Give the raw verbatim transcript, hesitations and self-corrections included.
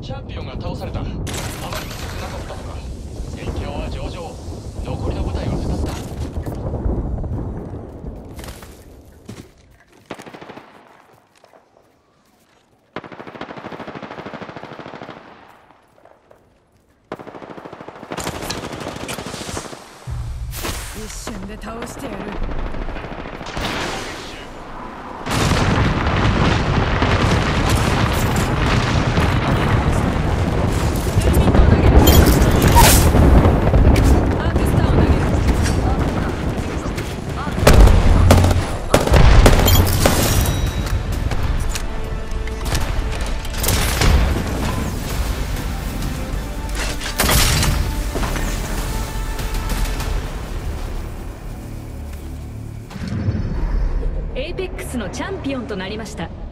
チャンピオンが倒された。あまり強くなかったのか。戦況は上々。残りの部隊はふたつだ。 一瞬で倒してやる。 エイペックスのチャンピオンとなりました。